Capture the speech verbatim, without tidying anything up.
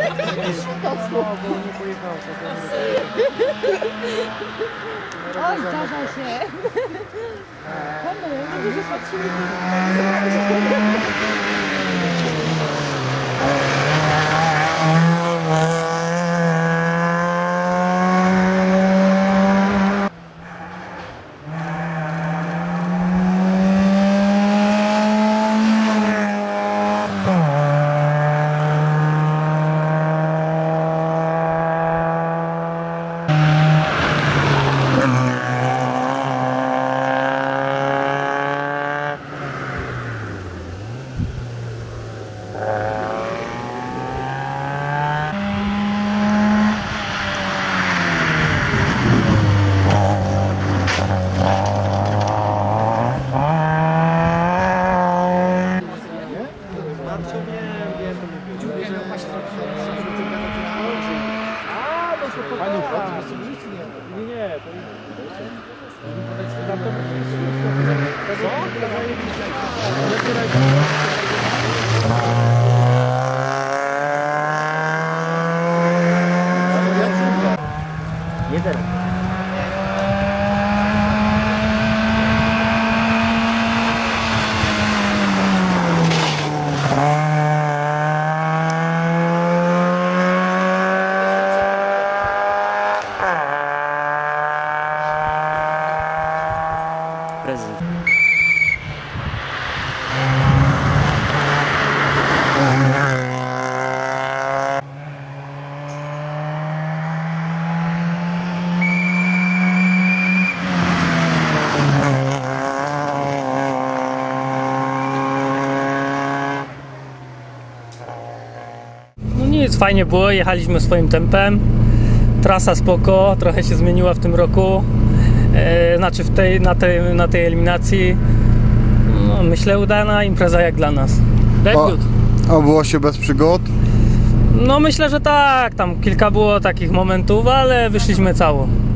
No, bo nie pojechał. Oj, zdarza się. Komu? No, że patrzymy. Nie, nie, to jeden. Prezydent. No nic, fajnie było, jechaliśmy swoim tempem. Trasa spoko, trochę się zmieniła w tym roku. E, znaczy w tej, na, tej, na tej eliminacji. No, myślę, udana impreza jak dla nas. Debiut. A było się bez przygód? No myślę, że tak, tam kilka było takich momentów, ale wyszliśmy cało.